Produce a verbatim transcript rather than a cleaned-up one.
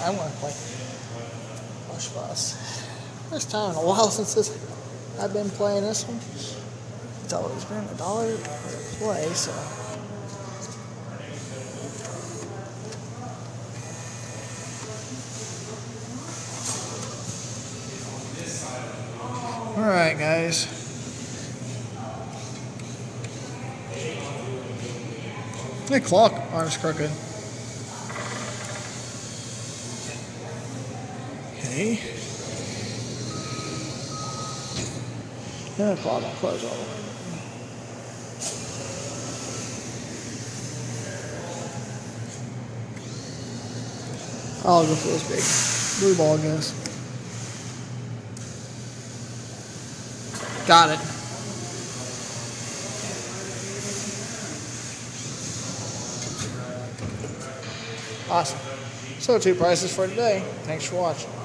I'm gonna play Plush Bus. First time in a while since this, I've been playing this one. It's always been a dollar per play, so. Alright, guys. The clock arm's crooked. Okay. Yeah, the clock won't close all the way. I'll go for this big blue ball, I guess. Got it. Awesome. So two prices for today. Thanks for watching.